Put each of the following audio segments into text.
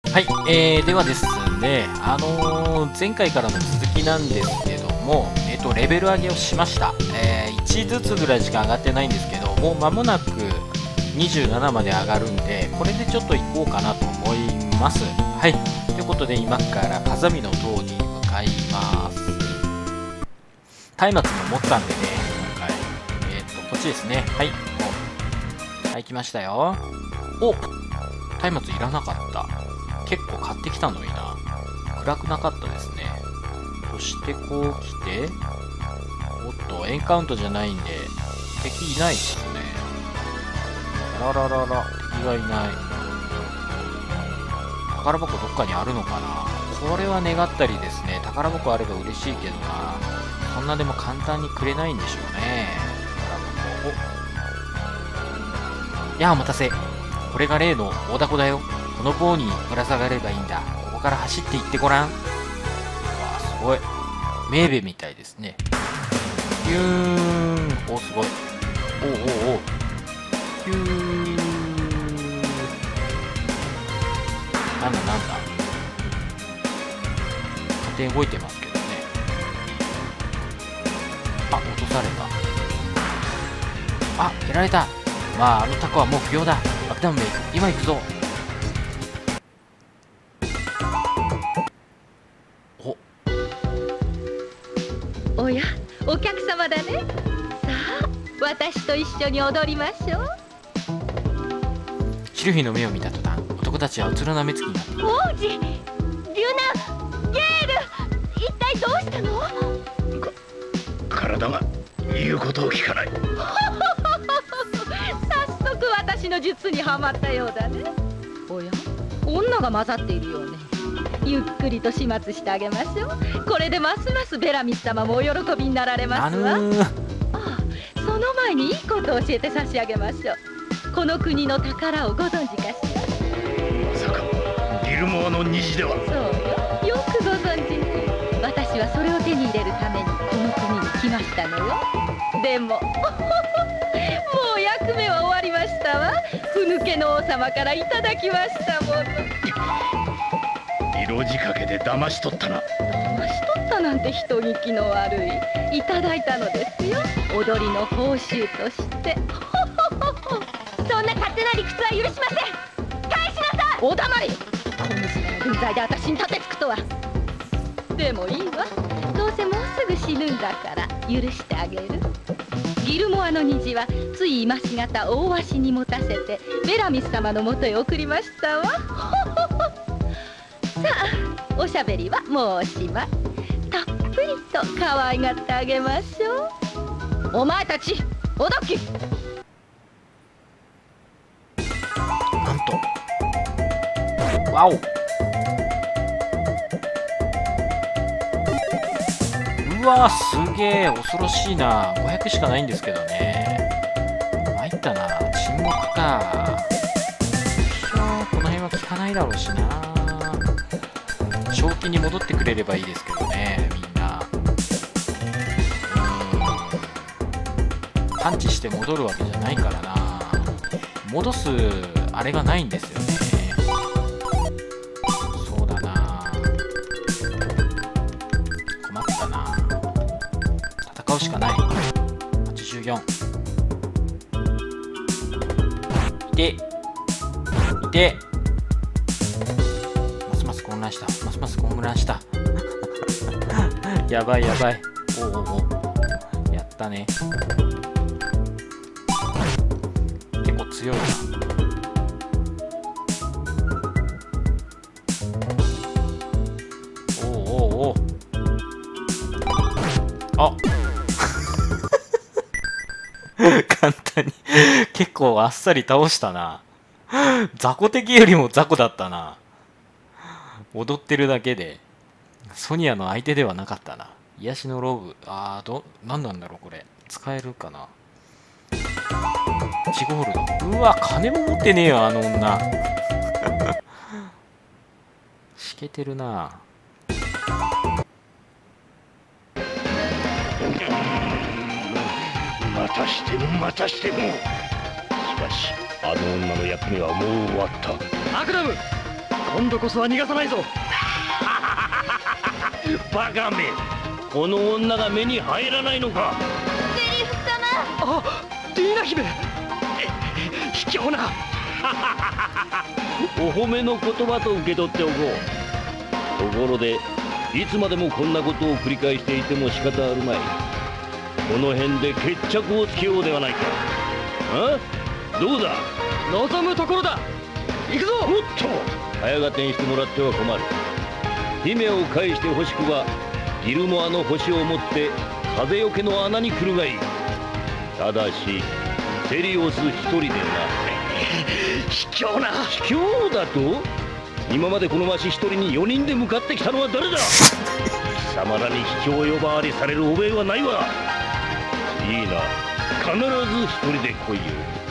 はい、ではですね、前回からの続きなんですけども、レベル上げをしました。1ずつぐらいしか上がってないんですけど、もう間もなく27まで上がるんで、これでちょっと行こうかなと思います。はい、ということで今から風見の塔に向かいます。松明も持ったんでね、今回。こっちですね。はい、はい、来ましたよ。お、松明いらなかった。結構買ってきたのにな。暗くなかったですね。そしてこう来て、おっと、エンカウントじゃないんで、敵いないですね。あらららら、敵がいない。宝箱どっかにあるのかな。これは願ったりですね。宝箱あれば嬉しいけどな。そんなでも簡単にくれないんでしょうね。宝箱。お、やあ、お待たせ。これが例の大凧だよ。この棒にぶら下がればいいんだ。ここから走っていってごらん。うわあ、すごい。メーベみたいですね。ヒューン。お、すごい。おうおうおう。ヒューン。なんだなんだ。勝手に動いてますけどね。あ、落とされた。あ、やられた。まあ、あのタコはもう不要だ。爆弾兵衛、今行くぞ。 おや、お客様だね。さあ、私と一緒に踊りましょう。 シルフィの目を見た途端、男たちはうつろな目つきになって。 王子、リュナ、ゲール、一体どうしたの？ 体が言うことを聞かない。 早速私の術にはまったようだね。おや、女が混ざっているようね。ゆっくりと始末してあげましょう。これでますますベラミス様もお喜びになられますわ。ああ、その前にいいことを教えて差し上げましょう。この国の宝をご存知かしら。 まさかギルモアの虹では。 そうよ、よくご存知に。私はそれを手に入れるためにこの国に来ましたのよ。でももう役目は終わりましたわ。ふぬけの王様からいただきましたもの。 色仕掛けで騙し取ったな。 騙し取ったなんて人聞きの悪い。いただいたのですよ、踊りの報酬として。そんな勝手な理屈は許しません。返しなさい。お黙り。小娘の分際で私に立てつくとは。でもいいわ、どうせもうすぐ死ぬんだから許してあげる。ギルモアの虹はつい今しがた大鷲に持たせてベラミス様のもとへ送りましたわ。さあ、おしゃべりはもうおしまい。たっぷりと可愛がってあげましょう。お前たち、おどき。 なんと、わお。うわー、すげえ恐ろしいな。500しかないんですけどね。参ったな。沈黙か。この辺は効かないだろうしな。正気に戻ってくれればいいですけどね、みんな。パンチして戻るわけじゃないからな。戻すあれがないんですよね。そうだな。困ったな。戦うしかない。84。いていて。ますます混乱した。ますます混乱した。やばいやばい。おおお。やったね。結構強いな。おおおお。あ簡単に結構あっさり倒したな。雑魚敵よりも雑魚だったな。踊ってるだけでソニアの相手ではなかったな。癒しのローブ、何なんだろうこれ。使えるかな。1ゴールド。うわ、金も持ってねえよあの女。しけてるな。 またしてもまたしても。しかしあの女の役目はもう終わった。 アクダム、 今度こそは逃がさないぞ。バカめ、この女が目に入らないのか。 セリフ様。 あ、ディーナ姫、卑怯な。お褒めの言葉と受け取っておこう。ところで、いつまでもこんなことを繰り返していても仕方あるまい。この辺で決着をつけようではないか。あ、どうだ。望むところだ。行くぞ。おっと、早がてにしてもらっては困る。姫を返してほしくばギルモアの星を持って風よけの穴に来るがいい。ただしセリオス一人でな。卑怯な。卑怯だと。今までこのわし一人に4人で向かってきたのは誰だ。貴様らに卑怯呼ばわりされる覚えはないわ。いいな、必ず一人で来いよ。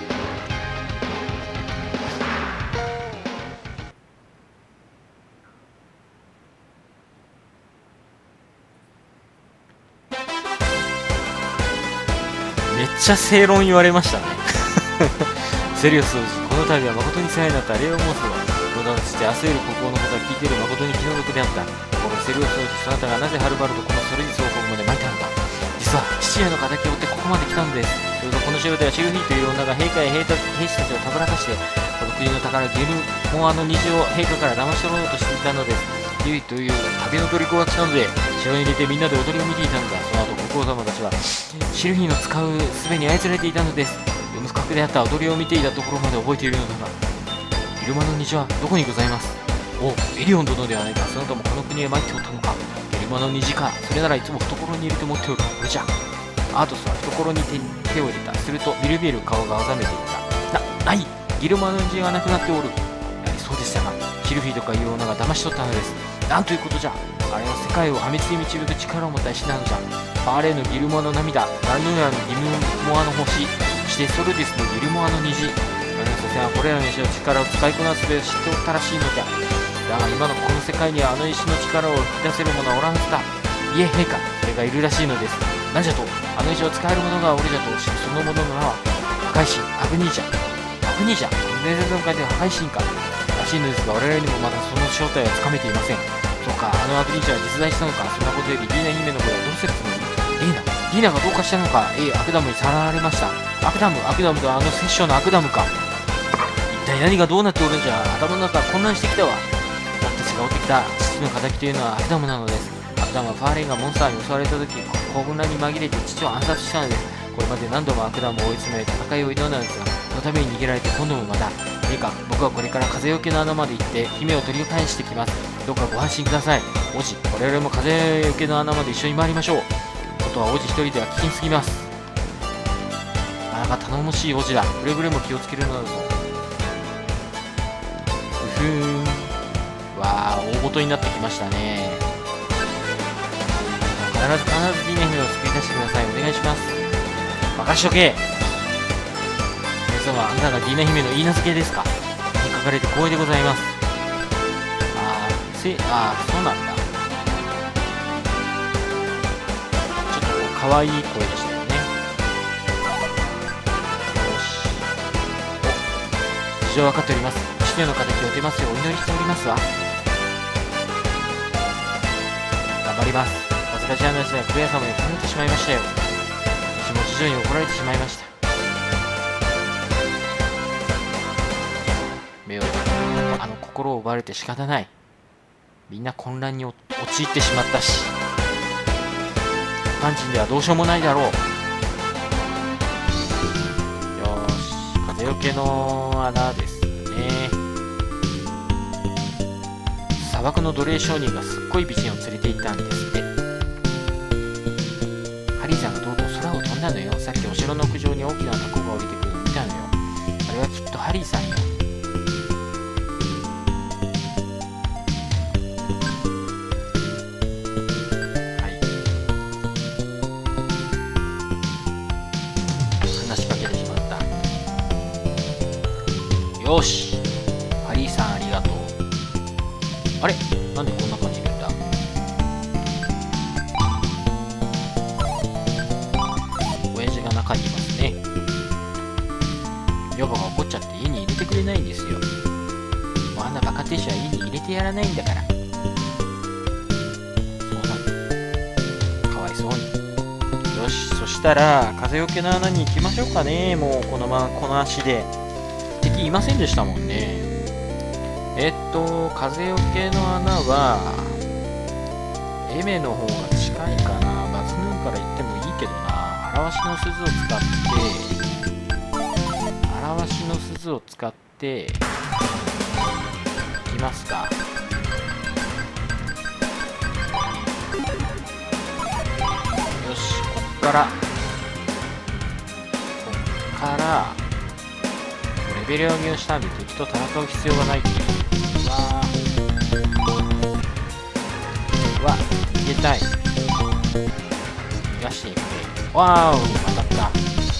めっちゃ正論言われましたね。セリオス王子、この度は誠に世話になった礼を申すわ。無駄として焦る国王のことは聞いている誠に気の毒であった。このセリオス王子、そなたがなぜはるばるとこのソルディス王国まで参ったのか。実は父上の敵を追ってここまで来たのです。それとこの城ではシルフィーという女が陛下や兵士たちをたぶらかして、この国の宝ギルモアの虹を陛下から騙し取ろうとしていたのです。シルフィーという旅の虜が来たので、城に入れてみんなで踊りを見ていたのだ。その後国王様たちはシルフィーの使う術に操られていたのです。読む不覚であった踊りを見ていたところまで覚えているのだが、ギルモアの虹はどこにございます。お、エリオン殿ではないか。そなたもこの国へ参っておったのか。ギルモアの虹か。それならいつも懐に入れて持っておる。これじゃ。アートスは懐に手を入れた。するとビルビル顔が青ざめていった。ない、ギルモアの虹がなくなっておる。やはりそうでしたか。シルフィーとかいう女が騙し取ったのです。なんということじゃ。あれは世界を破滅に導く力を持った石なのじゃ。バーレーのギルモアの涙、ラヌーアのギルモアの星、そしてソルディスのギルモアの虹。我の祖先はこれらの石の力を使いこなすべを知っておったらしいのじゃ。だが今のこの世界にはあの石の力を引き出せる者はおらんはずだ。いえ陛下、それがいるらしいのです。なんじゃと。あの石を使える者がおるじゃと知るその者の名は破壊神アグニージャ。アグニージャ、伝説の界で破壊神か。らしいのですが我々にもまだその正体はつかめていません。そうか、あのアグニージャは実在したのか。そんなことよりディーナ姫の声はどうするつもり。ディーナがどうかしたのか。アクダムにさらわれました。アクダムとはあの摂政のアクダムか。一体何がどうなっておるんじゃ。頭の中混乱してきたわ。僕たちが追ってきた父の敵というのはアクダムなのです。アクダムはファーレンがモンスターに襲われた時混乱に紛れて父を暗殺したのです。これまで何度もアクダムを追い詰め戦いを挑んだのですが、そのために逃げられて今度もまた。陛下、僕はこれから風よけの穴まで行って姫を取り返してきます。どうかご安心ください。王子、我々も風よけの穴まで一緒に回りましょう。ことは王子一人では危険すぎます。なかなか頼もしい王子だ。くれぐれも気をつけるのだぞ。うふーん。わあ、大ごとになってきましたね。必ずディーナ姫を救い出してください。お願いします。任しとけ。皆様、あなたがディーナ姫の言い名付けですか。に書かれて光栄でございます。そうなんだ。ちょっとこう可愛い声でしたよね。よし。お、事情分かっております。父の敵を出ますようお祈りしておりますわ。頑張ります。恥ずかしい話ではクエア様に怒られてしまいましたよ。私も次女に怒られてしまいました。目を心を奪われて仕方ない。みんな混乱に陥ってしまったし、一般人ではどうしようもないだろう。よーし、風よけの穴ですね。砂漠の奴隷商人がすっごい美人を連れて行ったんですって。ハリーさんがとうとう空を飛んだのよ。さっきお城の屋上に大きなタコが降りてくるのを見たのよ。あれはきっとハリーさんよ。よし、ハリーさんありがとう。あれ、なんでこんな感じでいるんだ。親父が中にいますね。女房が怒っちゃって家に入れてくれないんですよ。もうあんなバカ亭主は家に入れてやらないんだから。そうなんだ。かわいそうに。よし、そしたら風よけの穴に行きましょうかね。もうこの足で敵いませんでしたもんね。風よけの穴はエメの方が近いかな。バズヌーンから行ってもいいけどな。荒わしの鈴を使っていきますか。よし、こっからレベル上げをしたんで敵と戦う必要がないっていう。うわ逃げたい。逃がしていくね。わーお、当たった。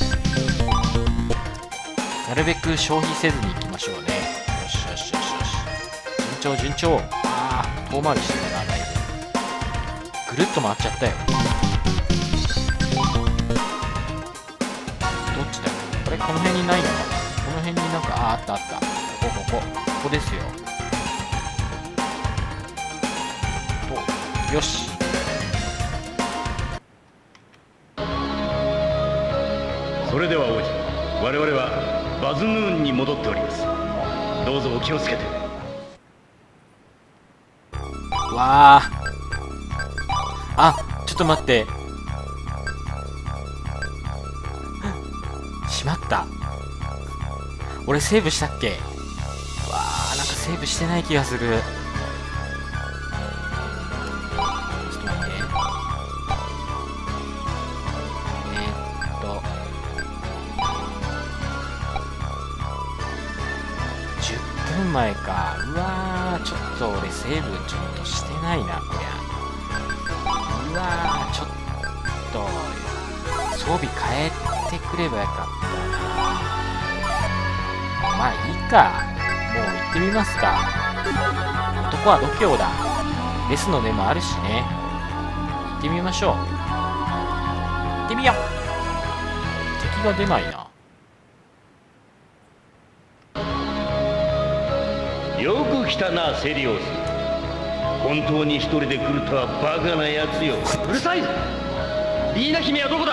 なるべく消費せずに行きましょうね。よしよしよしよし、順調順調。ああ、遠回りしてるな。だいぶぐるっと回っちゃったよ。どっちだよこれ。この辺にないのかな。この辺になんか、あったあった。ここですよ。よし。 それでは王子、我々はバズヌーンに戻っております。どうぞお気をつけて。 わあ、ちょっと待って。しまった。俺セーブしたっけ。わあ、なんかセーブしてない気がする。ちょっと待って。10分前か。うわー、ちょっと俺セーブちょっとしてないな、こりゃ。うわー、ちょっと装備変えてくればよかったな。まあいいか。もう行ってみますか。男は度胸だ。レスの根もあるしね。行ってみましょう。行ってみよう。敵が出ないな。 よく来たな、セリオス。本当に一人で来るとはバカなやつよ。 うるさい。リーナ姫はどこだ。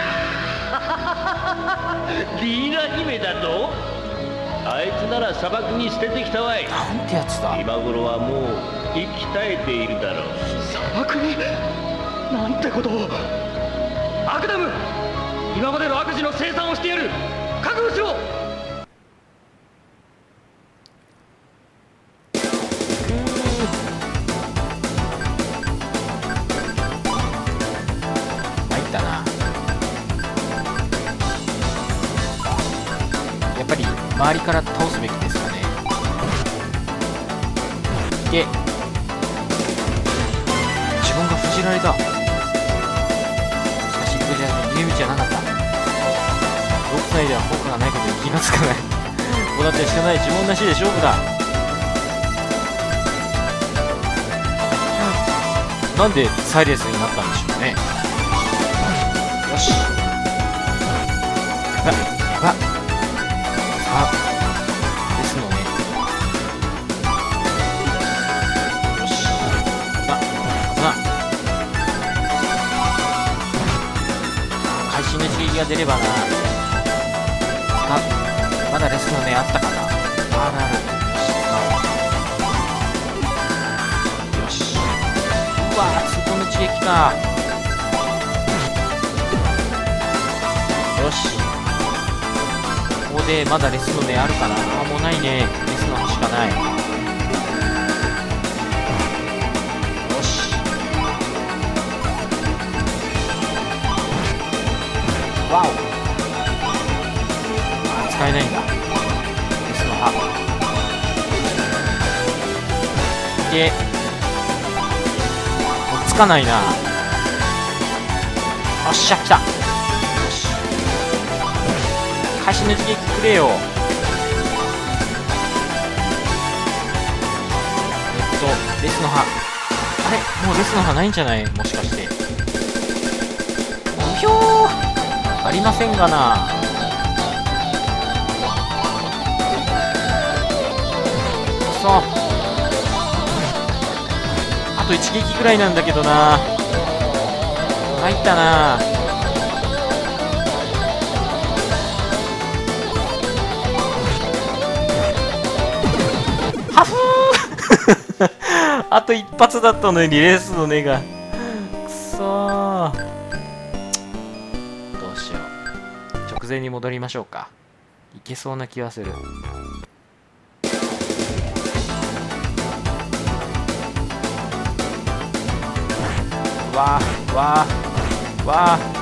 リーナ姫だと。あいつなら砂漠に捨ててきたわい。 なんてやつだ。 今頃はもう息絶えているだろう。 砂漠になんてことを。アクダム、今までの悪事の清算をしてやる。覚悟しろ。 参ったな。やっぱり周りから倒すべきですかね。で、自分が封じられた。しかしこれじゃ逃げ道はなかった。洞窟内では効果がないことに気がつかない。こうなってしかない。呪文なしで勝負だ。なんでサイレンスになったんでしょうね。よし、やばやば。さあですのね。よし、危な危な。会心の一撃が出ればな。あ、まだレスのねあったかな。あなる。よし、うわー、そこの一撃か。よし、ここでまだレスの目あるかな。あ、もうないね。レスの端しかない。よし、わお。あ、使えないんだ。レスの葉で、もうつかないな。よっしゃ、来た。よし、会心の一撃くれよ。レスの葉。あれ、もうレスの葉ないんじゃない、もしかして。ひょー、ありませんがな。くそ、 あと一撃ぐらいなんだけどな。入ったな。ハフーあと一発だったのにレースの根がくそー。どうしよう。直前に戻りましょうか。いけそうな気はする。わーわーわー、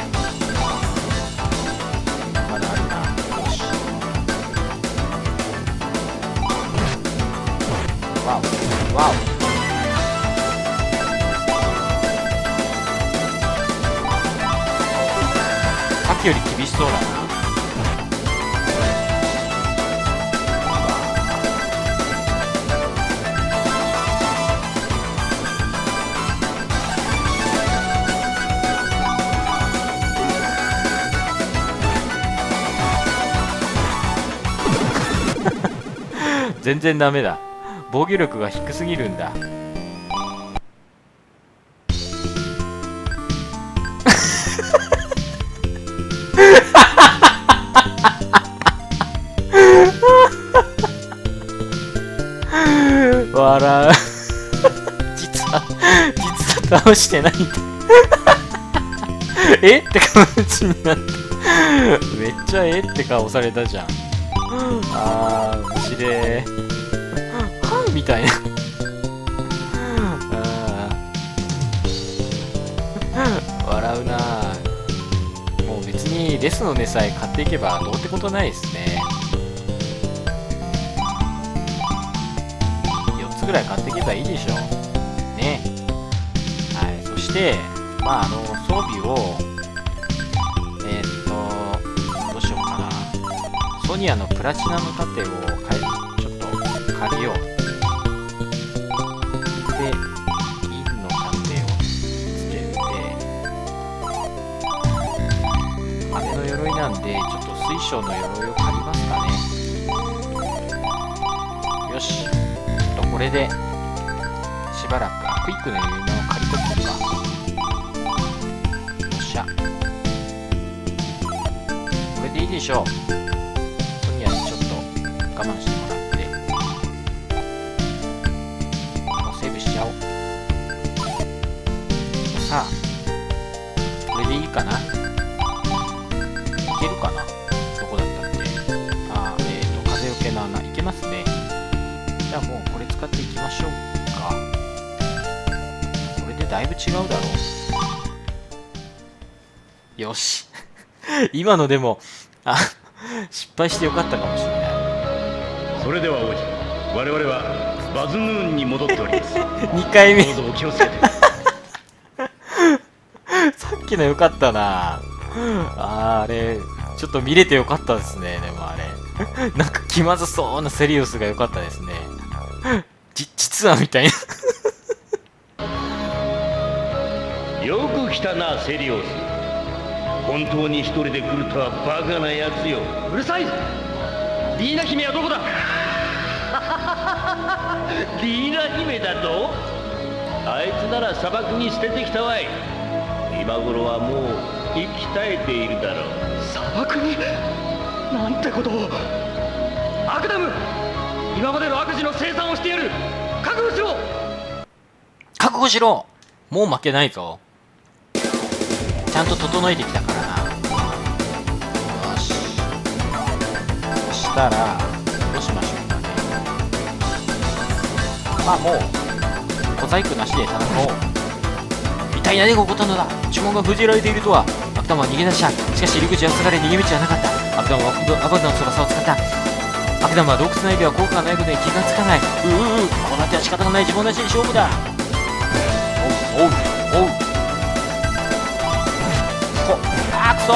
まだあるな。よし、わおわお。さっきより厳しそうだな。全然ダメだ。防御力が低すぎるんだ。笑う実は倒してないんだえって感じになってめっちゃって顔されたじゃん。あー、面白いはみたいな笑うな。もう別にレスの根さえ買っていけばどうってことないですね。4つぐらい買っていけばいいでしょうね。はい、そしてまあ装備をどうしようかな。ソニアのプラチナの盾をちょっと借りよう。で、銀の盾をつけて、羽の鎧なんで、ちょっと水晶の鎧を借りますかね。よし。これで、しばらくクイックの鎧を借りとこうか。よっしゃ。これでいいでしょう。我慢してもらって、もうセーブしちゃおう。さあ、これでいいかな。いけるかな。どこだったっけ。風よけの穴、いけますね。じゃあもうこれ使っていきましょうか。これでだいぶ違うだろう。よし今のでも失敗してよかったかもしれない。 それでは王子、我々はバズヌーンに戻っております 2回目どうぞお気をつけてさっきのよかったな。あれちょっと見れてよかったですね。でもあれなんか気まずそうなセリウスがよかったですね。実はみたいなよく来たなセリオス。本当に一人で来るとはバカなやつよ。 うるさい。リーナ姫はどこだ。 リーナ姫だと。あいつなら砂漠に捨ててきたわい。今頃はもう息絶えているだろう。 砂漠になんてことを。アクダム、今までの悪事の清算をしてやる。覚悟しろ。 覚悟しろ。もう負けないぞ。ちゃんと整えてきたからな。よし、そしたらどうしましょうかね。まあもう小細工なしで戦おう。一体何が起こったのだ。呪文が封じられているとは。アクタムは逃げ出した。しかし入り口は塞がれ逃げ道はなかった。アクタムはアバダの翼を使った。アクダムは洞窟内では効果がないことに気がつかない。こうなっては仕方がない。自分なしに勝負だ。おうあーくそ。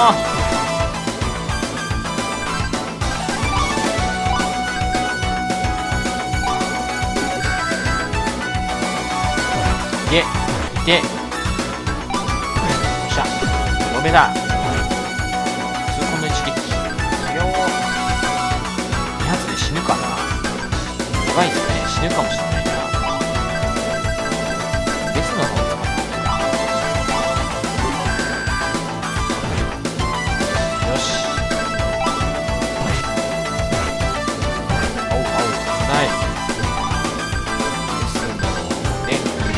いてよっしゃ、5目だ。痛恨の一撃。強2発で死ぬかな。やばいですね。 死ぬかもしれないな。ベスの方を使ってみるか。よし。青青ない。ベスので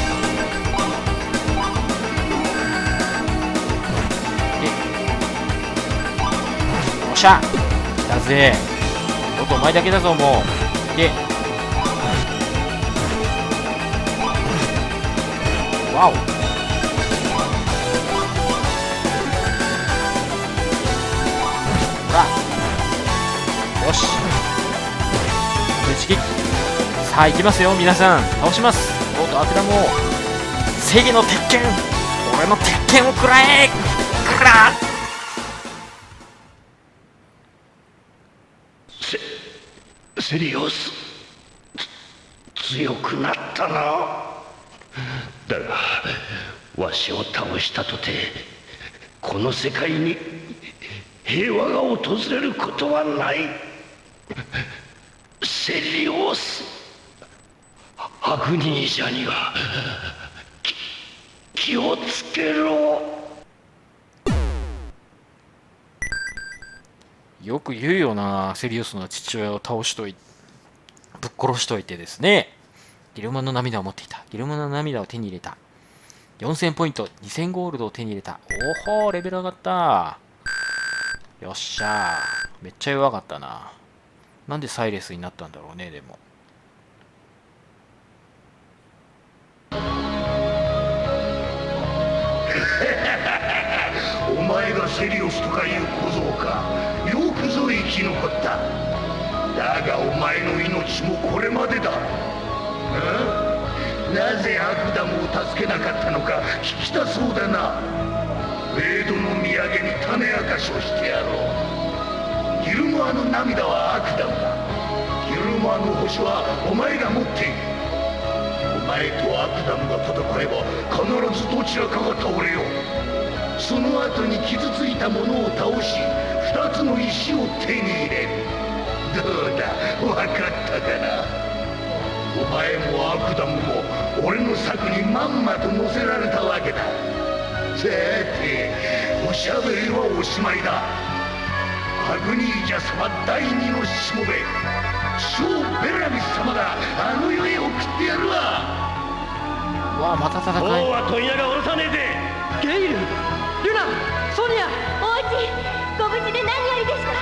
よっしゃだぜ。おっとお前だけだぞもう。でわお。ほらよし打ち切り。さあ行きますよ皆さん。倒します。おっとアクダも正義の鉄拳、俺の鉄拳を食らえ。くらセリオス、強くなったな。だがわしを倒したとてこの世界に平和が訪れることはない。セリオス、アグニージャには気をつけろ。 よく言うよな、セリオスの父親を倒しといてぶっ殺しといてですね。ギルマの涙を持っていた。ギルマの涙を手に入れた。4000ポイント、2000ゴールドを手に入れた。おほー、レベル上がった。よっしゃー。めっちゃ弱かったな。なんでサイレスになったんだろうね。でもお前がセリオスとかいう小僧か。よくぞ生き残った。だがお前の命もこれまでだ。なぜアクダムを助けなかったのか聞きたそうだな。メイドの土産に種明かしをしてやろう。ギルモアの涙はアクダムだ。ギルモアの星はお前が持っている。お前とアクダムが戦えば必ずどちらかが倒れよう。その後に傷ついた者を倒し2つの石を手に入れる。どうだ、分かったかな。お前もアクダムも俺の策にまんまと乗せられたわけだ。さておしゃべりはおしまいだ。アグニージャ様第二のしもべショー・ベラミス様があの世へ送ってやるわ。 わあ、また戦い。 王は問屋が下ろさねえぜ。 ゲイル、ルナ、ソニア。 王子、ご無事で何よりでした。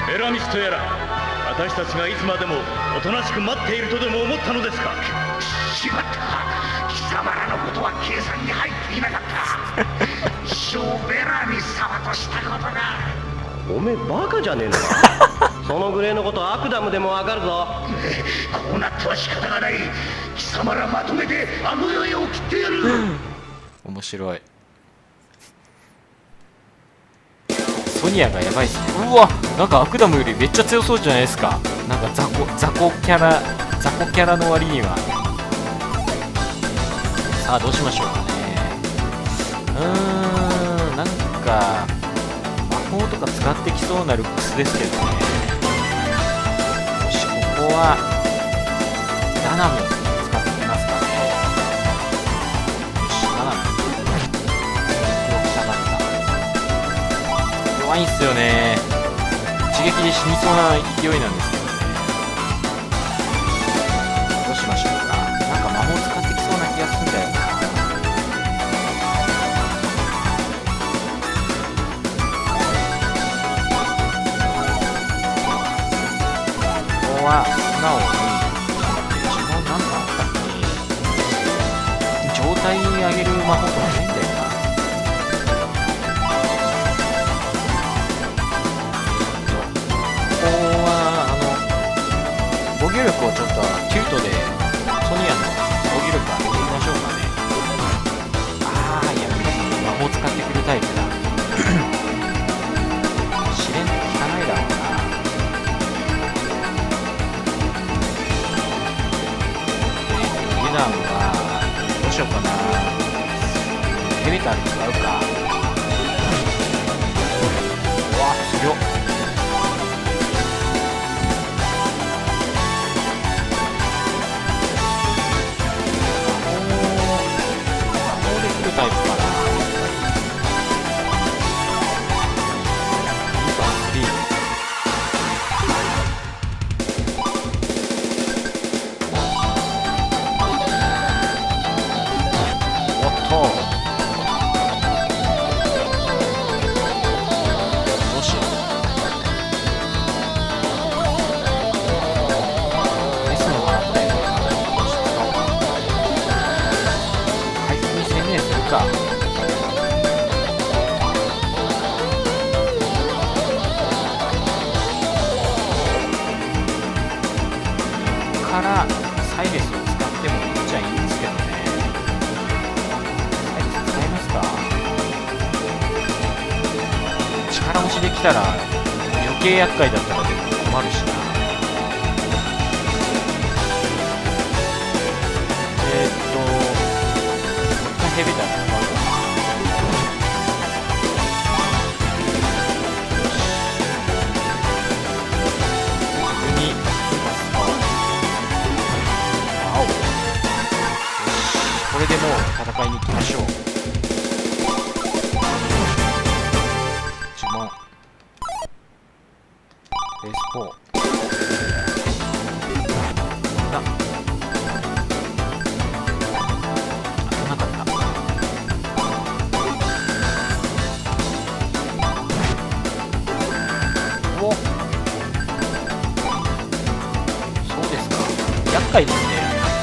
ベラミスとやら、私たちがいつまでもおとなしく待っているとでも思ったのですか。 しまった。貴様らのことは計算に入っていなかった。ショー・ベラミス様としたことが。 おめえバカじゃねえのか。そのぐらいのことアクダムでもわかるぞ。 こうなっては仕方がない。貴様らまとめてあの世へ送ってやる。 面白い。ソニアがやばいっすね。うわ、なんかアクダムよりめっちゃ強そうじゃないですか。なんか雑魚キャラの割には。さあどうしましょうかね。なんか魔法とか使ってきそうなルックスですけどね。よし、ここはダナム使ってきますかね。よし、ダナム黒く下がった。弱いんすよね。一撃で死にそうな勢いなんですけどね。どうしましょうか。なんか魔法使ってきそうな気がするんだよな。ここは素直に呪文なんかあったっけ。状態上げる魔法とかないんだよな。ここは防御力をちょっとキュートでソニアの防御力上げてみましょうかね。ああ、いや、魔法使ってくるタイプだ。試練とか効かないだろうな。ユナンはどうしようかな。ヘメタル使うか。うわ、強っ。 からサイレスを使ってもいいっちゃいいんですけどね。サイレス使いますか。力押しできたら余計厄介だったらでも困るしな。ヘビだね。これでもう戦いに行きましょう。呪文ベース4なかった。お、そうですか。厄介ですね。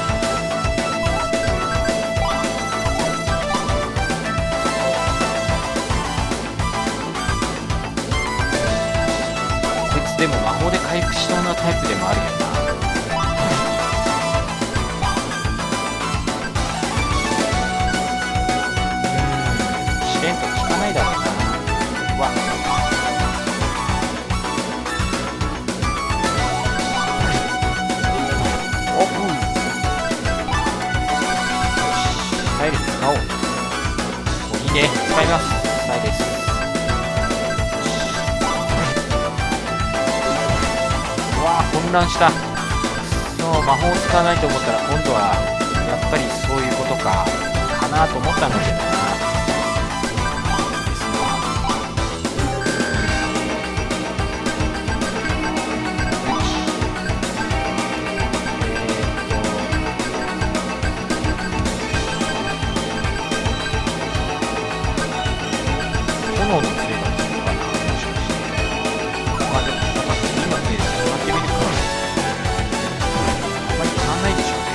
でも魔法で回復しそうなタイプでもあるよな。試練と効かないだろうな。わっ、おっ、サイレス使おう。お、いいね、使います。サイレス混乱した。そう、魔法を使わないと思ったら今度はやっぱりそういうことかなと思ったんだけどな。炎の杖が効くかな、もしかして。まあでも次の杖で使ってみるか。あんまり変わんないでしょうね。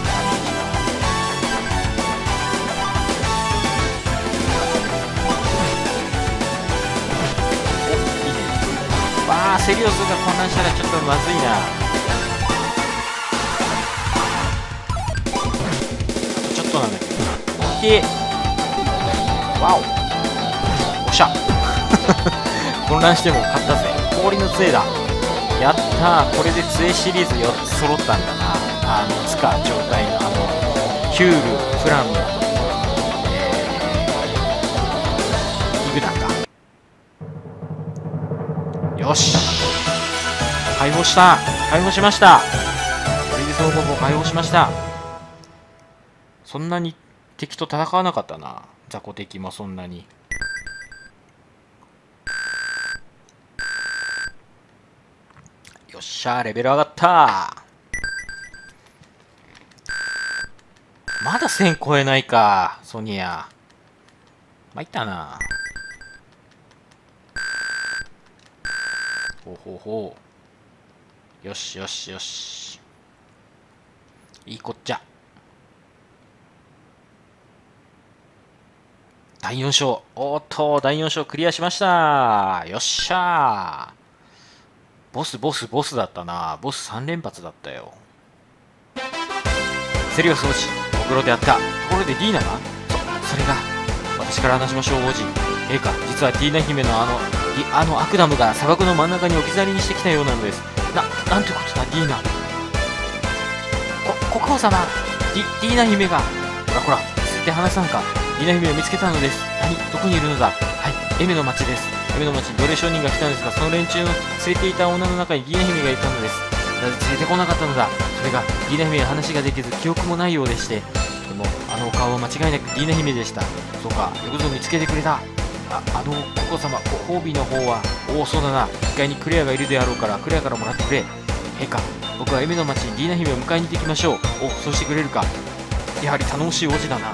お、いいね。わあ、セリオスが混乱したらちょっとまずいな。あとちょっとなんだけどな。オッケー。わお、おっしゃ混乱しても勝ったぜ。氷の杖だ。やったー。これで杖シリーズ4つ揃ったんだな。3つか状態のキュール、フランの、イグダか。よし、解放した。解放しました。これで総合を解放しました。そんなに敵と戦わなかったな。雑魚敵もそんなに。よっしゃー、レベル上がった。まだ1000超えないか、ソニア。参ったな。ほうほうほう。よしよしよし。いいこっちゃ。第4章。おっと、第4章クリアしました。よっしゃー。ボスだったな。ボス3連発だったよ。セリオス王子、お風呂であった。ところでディーナがそれが、私から話しましょう王子。陛下、実はディーナ姫のあの悪ダムが砂漠の真ん中に置き去りにしてきたようなんです。なんてことだ、ディーナ。国王様、ディーナ姫が。ほら、ついて話さんか。ディーナ姫を見つけたのです。どこにいるのだ。はい、エメの町です。エメの町に奴隷商人が来たんですが、その連中の連れていた女の中にディーナ姫がいたのです。なぜ連れてこなかったのだ。それがディーナ姫は話ができず記憶もないようでして。でもあのお顔は間違いなくディーナ姫でした。そうか、よくぞ見つけてくれた。国王様、ご褒美の方は。おお、そうだな。1階にクレアがいるであろうから、クレアからもらってくれ。陛下、僕はエメの町にディーナ姫を迎えに行ってきましょう。お、そうしてくれるか。やはり頼もしい王子だな。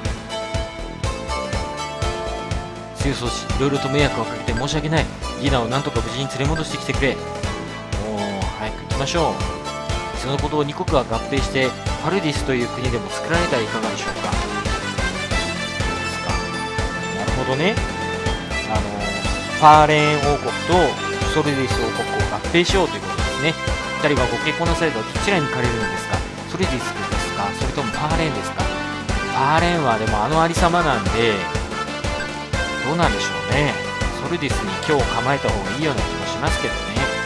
セリオス王子、いろいろと迷惑をかけて申し訳ない。ディーナをなんとか無事に連れ戻してきてくれ。おお、早く行きましょう。そのことを2国が合併してパルディスという国でも作られたらいかがでしょうか。なるほどね。ファーレーン王国とソルディス王国を合併しようということですね。2人がご結婚なされたらどちらに行かれるのですか。 フレディスクですか、それともパーレーンですか。パーレーンはでもありさまなんで、どうなんでしょうね。ソルディスに今日構えた方がいいような気もしますけどね。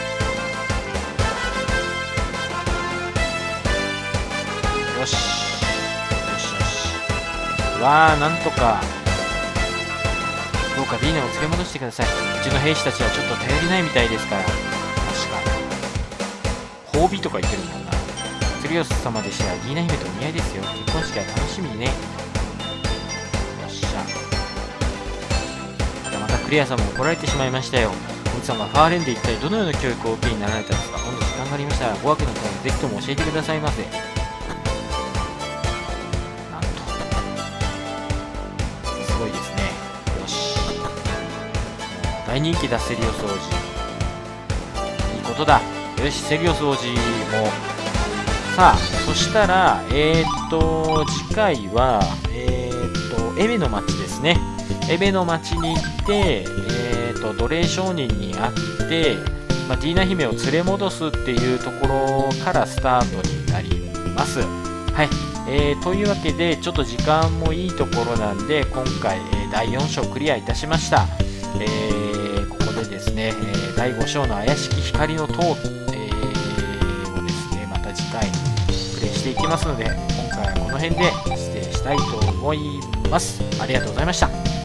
よしよしよし。わあ、なんとかどうかディーナを連れ戻してください。うちの兵士たちはちょっと頼りないみたいですから。確かに褒美とか言ってるもんな。セリオス様でしたらディーナ姫とお似合いですよ。結婚式は楽しみにね。よっしゃ。またクレア様に怒られてしまいましたよ。奥様はファーレンで一体どのような教育を受けになられたんですか。今度時間がありましたら語学の方にぜひとも教えてくださいませ。なんとすごいですね。よし、大人気だセリオス王子。いいことだ。よし、セリオス王子もさあ、そしたら次回はエベの町ですね。エベの町に行って奴隷商人に会って、ディーナ姫を連れ戻すっていうところからスタートになります。はい、というわけでちょっと時間もいいところなんで今回、第4章クリアいたしました。ここでですね、第5章の怪しき光の塔、をですねまた次回プレイしていきますので、今回はこの辺で失礼したいと思います。ありがとうございました。